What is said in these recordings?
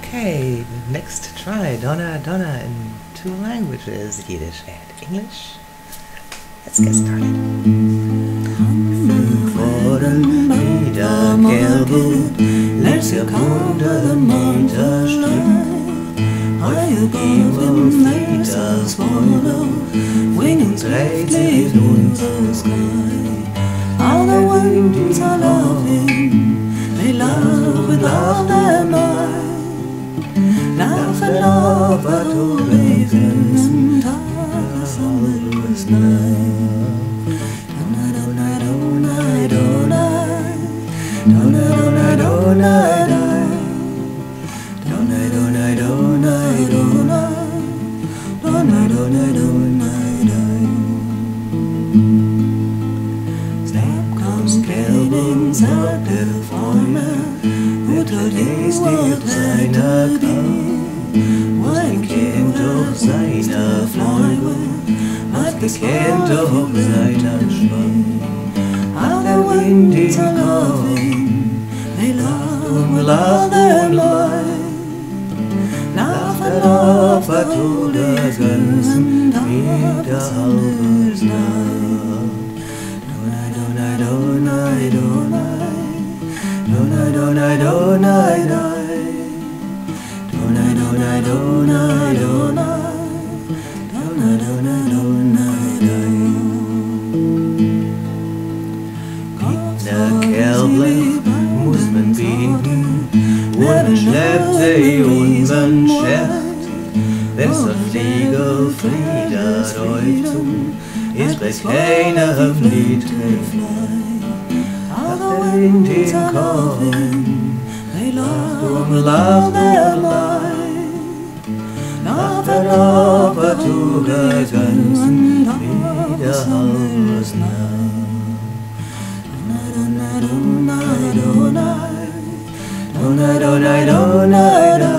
Okay, next try Dona Dona in two languages, Yiddish and English. Let's get started. Fordern wieder gelbe, letzte Kunde Meter Even Liters follow, winging swiftly through the sky. All the winds are laughing, they laugh with all their might. Laugh and laugh at all ravens and half the summer's night. Dona dona dona dona, dona dona dona dona, dona dona dona dona, dona dona dona dona. Snap comes Kelvin, sagt der Freunde, unter die Wort seiner Knie. Ein Kind auf seiner Fleuge, was bekennt auf seiner Schwein. All the winds are laughing, they laugh with all their might. Laugh and laugh at all the guns and half the summer's night. Dona dona dona dona, dona dona dona dona. Dona dona dona dona, dona dona dona dona. Der Kerle muss man bieten, und schleppt sie und man schert. Wenn's der Flieger fliegt euch zu, ist bei keiner Fliegt Ach, der Wind in Korn, laugh their life. Laugh and laugh at all the guns and wieder Haus nah. Dona dona dona, dona dona dona dona,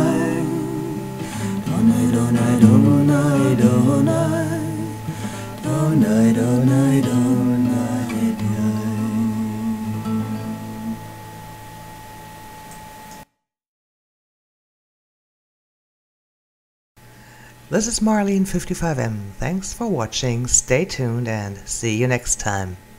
dona dona dona dona, dona dona dona. This is Marlene 55M. Thanks for watching, stay tuned and see you next time.